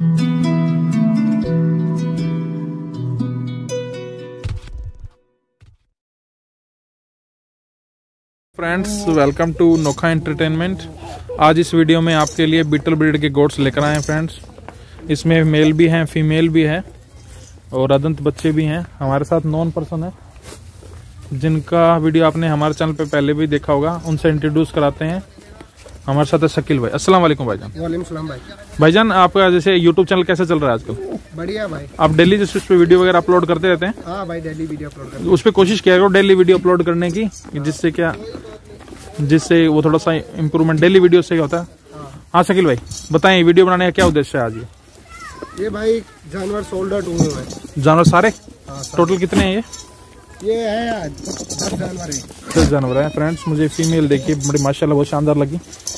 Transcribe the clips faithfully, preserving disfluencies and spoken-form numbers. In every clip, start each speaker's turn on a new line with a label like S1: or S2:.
S1: Friends, welcome to Nokha entertainment. आज इस video में आपके लिए बीटल ब्रीड के गोट्स लेकर आए हैं फ्रेंड्स। इसमें मेल भी हैं, फीमेल भी है और अदंत बच्चे भी हैं। हमारे साथ नॉन पर्सन है जिनका वीडियो आपने हमारे चैनल पे पहले भी देखा होगा, उनसे इंट्रोड्यूस कराते हैं। हमारे साथ है शकील भाई। अस्सलाम वालेकुम भाईजान।
S2: वालेकुम सलाम भाई।
S1: भाईजान, आपका जैसे यूट्यूब चैनल कैसे चल रहा है आजकल?
S2: बढ़िया भाई।
S1: आप डेली जैसे उस पर वीडियो वगैरह अपलोड करते रहते हैं?
S2: हाँ भाई, डेली वीडियो अपलोड करते हैं।
S1: उस पर कोशिश किया करो डेली वीडियो अपलोड करने की, जिससे क्या जिससे वो थोड़ा सा इम्प्रूवमेंट डेली वीडियो से होता है। हाँ शकील भाई, बताएं वीडियो बनाने का क्या उद्देश्य है आज? ये
S2: ये भाई जानवर सोल्ड आउट हुए हैं।
S1: जानवर सारे?
S2: हाँ,
S1: टोटल कितने हैं ये?
S2: ये है आज दस जानवर है।
S1: दस जानवर है फ्रेंड्स। मुझे फीमेल देखिए, बड़ी माशाल्लाह बहुत शानदार लगी,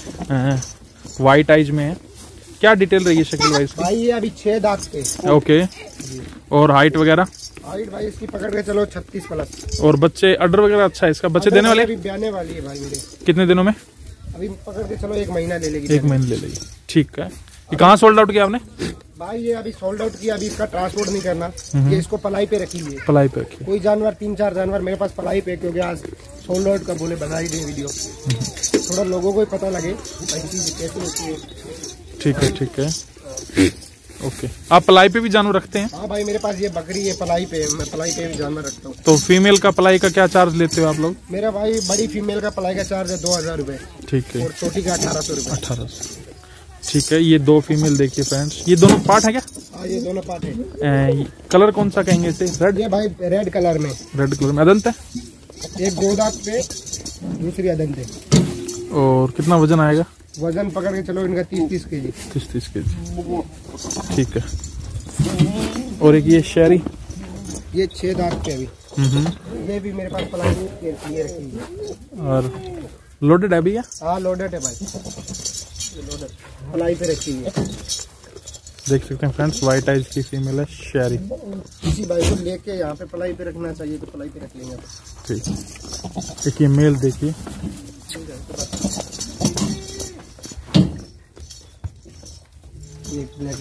S1: वाइट आइज में है। क्या डिटेल रही है शकील भाई इसकी?
S2: भाई ये अभी छह दांत पे।
S1: ओके। और हाइट वगैरह?
S2: हाइट भाई इसकी पकड़ के चलो छत्तीस प्लस।
S1: और बच्चे अडर वगैरह अच्छा है इसका? बच्चे देने वाले?
S2: अभी ब्याने वाली है भाई मेरे।
S1: कितने दिनों में?
S2: अभी पकड़ के चलो एक महीना ले लेगी।
S1: एक महीने ले लेगी, ठीक है। ये कहाँ सोल्ड आउट किया आपने?
S2: भाई ये अभी सोल्ड आउट किया, अभी इसका ट्रांसपोर्ट नहीं करना। ये इसको पलाई पे रखी है।
S1: पलाई पे रखी।
S2: कोई जानवर तीन चार जानवर मेरे पास पलाई पे, क्योंकि आज सोल्ड आउट का बोले बना ही दे वीडियो, थोड़ा लोगों को ही पता लगे भाई चीज कैसे होती है।
S1: ठीक है ठीक है, ओके। आप पलाई पे भी जानवर रखते हैं?
S2: हाँ भाई, मेरे पास ये बकरी है पलाई पे, मैं पलाई पे भी जानवर रखता हूँ।
S1: तो फीमेल का पलाई का क्या चार्ज लेते हो आप लोग?
S2: मेरा भाई बड़ी फीमेल का पलाई का चार्ज है दो हजार रूपए।
S1: ठीक है।
S2: और छोटी का अठारह सौ रूपये।
S1: अठारह सौ, ठीक है। ये दो फीमेल देखिए फ्रेंड्स। ये दोनों पार्ट है क्या?
S2: हाँ, ये दोनों पार्ट है।
S1: ए, कलर कौन सा कहेंगे इसे? रेड?
S2: ये भाई रेड कलर में।
S1: रेड कलर में अदंत है?
S2: एक दो दांत पे, दूसरी अदंत है।
S1: और कितना वजन आएगा?
S2: वजन पकड़ के चलो इनका तीस तीस के जी।
S1: तीस तीस के जी, ठीक है। और एक ये शहरी?
S2: ये छह दांत पे अभी।
S1: हम्म।
S2: ये भी मेरे पास पलाई ये रखी है।
S1: और लोडेड है भैया?
S2: हाँ लोडेड है भाई, लोडेड पलाई पे रखी है।
S1: देख सकते हैं फ्रेंड्स, व्हाइट आइज की फीमेल है, शहरी।
S2: किसी भाई को लेके यहाँ पे पलाई पे रखना चाहिए तो पलाई पे रख लेंगे।
S1: ठीक है। देखिए मेल देखिए,
S2: ये ब्लैक।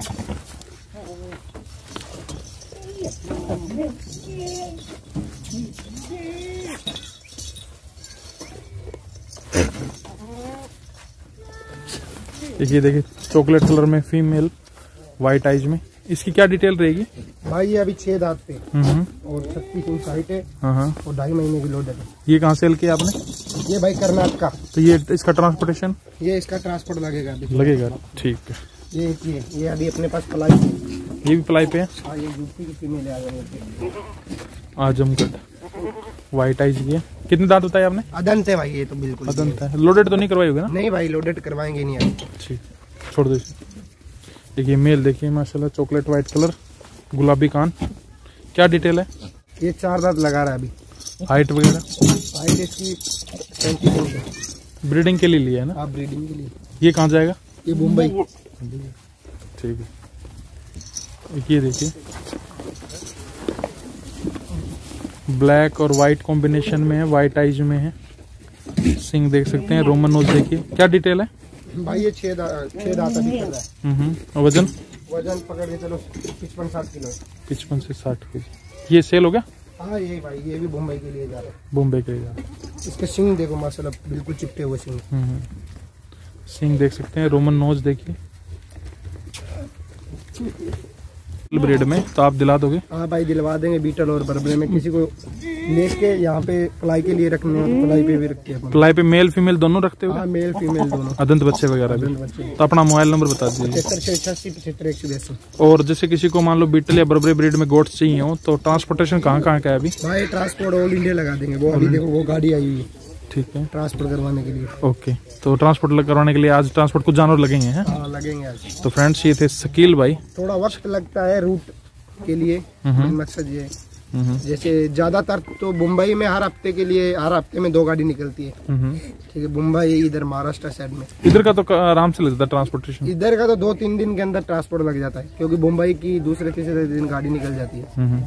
S1: देखिए देखिए चॉकलेट कलर में फीमेल, व्हाइट आइज में। इसकी क्या डिटेल रहेगी?
S2: भाई ये अभी छह दांत पे
S1: हम्म।
S2: और छत्तीस इंच हाइट है।
S1: हाँ हाँ।
S2: और ढाई महीने की लोडेड है।
S1: ये कहाँ सेल किया आपने?
S2: ये भाई कर्नाटका।
S1: तो ये इसका ट्रांसपोर्टेशन?
S2: ये इसका ट्रांसपोर्ट लगेगा अभी।
S1: लगेगा, ठीक है।
S2: ये ये ये अभी अपने पास पलाई है।
S1: ये भी पलाई पे है?
S2: हाँ, ये यूपी की फीमेल है।
S1: आजमगढ़, व्हाइट आइज की है। कितने दांत बताए आपने?
S2: अदंत है भाई, ये तो बिल्कुल
S1: अदंत है। लोडेड तो नहीं करवाई होगी ना?
S2: नहीं भाई, लोडेड करवाएंगे नहीं अभी।
S1: ठीक, छोड़ दो इसे। देखिए मेल देखिए माशाल्लाह, चॉकलेट व्हाइट कलर, गुलाबी कान। क्या डिटेल है?
S2: ये चार दांत लगा रहा है अभी।
S1: हाइट वगैरह?
S2: हाइट इसकी पैंतीस इंच है।
S1: ब्रीडिंग के लिए लिया है ना?
S2: आप ब्रीडिंग के लिए।
S1: ये कहाँ जाएगा?
S2: ये मुंबई।
S1: ठीक है। ये देखिए ब्लैक और वाइट कॉम्बिनेशन में है, वाइट आइज में है। सिंग देख सकते हैं, रोमन नोज देखिए। क्या डिटेल है?
S2: भाई ये छह दांत छह दांत अभी कर रहा है।
S1: हम्म। और वजन?
S2: वजन पकड़ के चलो पचपन साठ किलो।
S1: पचपन से साठ के जी। ये सेल हो गया?
S2: हाँ ये भाई, ये भी मुंबई के लिए जा रहा है।
S1: बॉम्बे के लिए।
S2: इसके सिंग देखो माशाल्लाह, बिल्कुल चिपटे हुए सिंग।
S1: हम्म। सिंग देख सकते हैं, रोमन नोज देखिए। ब्रीड में तो आप दिला दोगे?
S2: हाँ भाई दिलवा देंगे। बीटल और बर्बरे में किसी को लेके यहाँ पे पलाई के लिए रखने हो तो पलाई पे भी रखते हैं।
S1: पलाई पे मेल फीमेल दोनों रखते हो?
S2: हाँ, मेल फीमेल दोनों।
S1: अदंत बच्चे वगैरह भी?
S2: बच्चे।
S1: तो अपना मोबाइल नंबर बता दीजिए।
S2: पचहत्तर छह छियासी पचहत्तर एक सौ बयासी।
S1: और जैसे किसी को मान लो बीटल या बर्बरी ब्रीड में गोट्स चाहिए हो तो ट्रांसपोर्टेशन कहाँ कहाँ का है अभी?
S2: भाई ट्रांसपोर्ट ऑल इंडिया लगा देंगे। वो अभी देखो वो गाड़ी आई हुई है,
S1: ठीक है,
S2: ट्रांसपोर्ट करवाने के लिए।
S1: ओके। तो ट्रांसपोर्ट करवाने के लिए आज ट्रांसपोर्ट कुछ जानवर लगेंगे हैं?
S2: हाँ लगेंगे आज।
S1: तो फ्रेंड्स ये थे शकील भाई।
S2: थोड़ा वक्त लगता है रूट के लिए, मकसद ये जैसे ज्यादातर तो मुंबई में हर हफ्ते के लिए हर हफ्ते में दो गाड़ी निकलती है। ठीक है, मुंबई इधर महाराष्ट्र साइड में।
S1: इधर का तो आराम से लग जाता है ट्रांसपोर्टेशन?
S2: इधर का तो दो तीन दिन के अंदर ट्रांसपोर्ट लग जाता है, क्योंकि मुंबई की दूसरे तीसरे दिन गाड़ी निकल जाती है।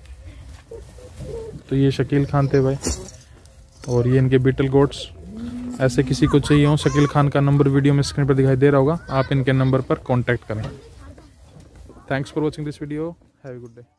S1: तो ये शकील खान थे भाई, और ये इनके बीटल गोट्स। ऐसे किसी को चाहिए हो, शकील खान का नंबर वीडियो में स्क्रीन पर दिखाई दे रहा होगा, आप इनके नंबर पर कॉन्टैक्ट करें। Thanks for watching this video, have a good day.